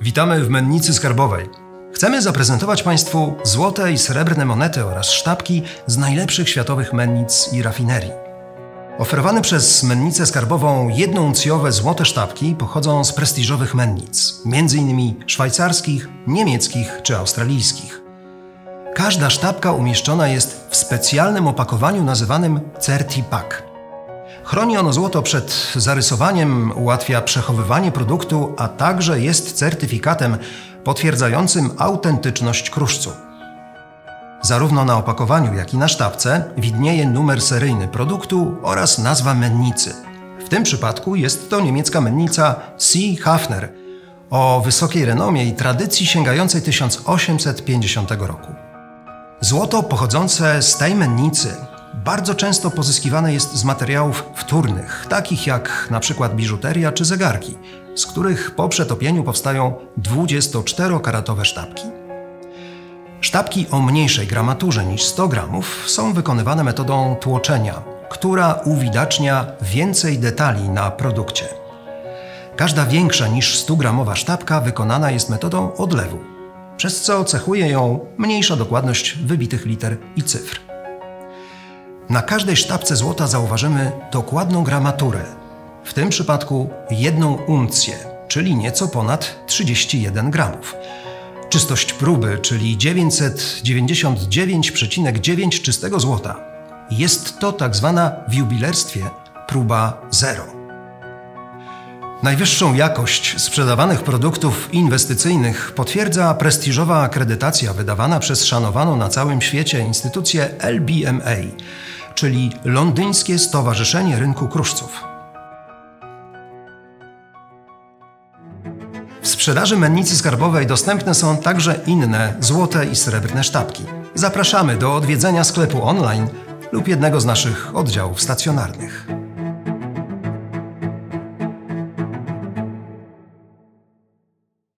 Witamy w Mennicy Skarbowej. Chcemy zaprezentować Państwu złote i srebrne monety oraz sztabki z najlepszych światowych mennic i rafinerii. Oferowane przez Mennicę Skarbową jednouncjowe złote sztabki pochodzą z prestiżowych mennic, m.in. szwajcarskich, niemieckich czy australijskich. Każda sztabka umieszczona jest w specjalnym opakowaniu nazywanym CertiPack. Chroni ono złoto przed zarysowaniem, ułatwia przechowywanie produktu, a także jest certyfikatem potwierdzającym autentyczność kruszcu. Zarówno na opakowaniu, jak i na sztabce widnieje numer seryjny produktu oraz nazwa mennicy. W tym przypadku jest to niemiecka mennica C. Hafner o wysokiej renomie i tradycji sięgającej 1850 roku. Złoto pochodzące z tej mennicy bardzo często pozyskiwane jest z materiałów wtórnych, takich jak np. biżuteria czy zegarki, z których po przetopieniu powstają 24-karatowe sztabki. Sztabki o mniejszej gramaturze niż 100 gramów są wykonywane metodą tłoczenia, która uwidacznia więcej detali na produkcie. Każda większa niż 100-gramowa sztabka wykonana jest metodą odlewu, przez co cechuje ją mniejsza dokładność wybitych liter i cyfr. Na każdej sztabce złota zauważymy dokładną gramaturę, w tym przypadku 1 uncję, czyli nieco ponad 31 gramów. Czystość próby, czyli 999,9 czystego złota. Jest to tak zwana w jubilerstwie próba 0. Najwyższą jakość sprzedawanych produktów inwestycyjnych potwierdza prestiżowa akredytacja wydawana przez szanowaną na całym świecie instytucję LBMA, czyli Londyńskie Stowarzyszenie Rynku Kruszców. W sprzedaży Mennicy Skarbowej dostępne są także inne złote i srebrne sztabki. Zapraszamy do odwiedzenia sklepu online lub jednego z naszych oddziałów stacjonarnych.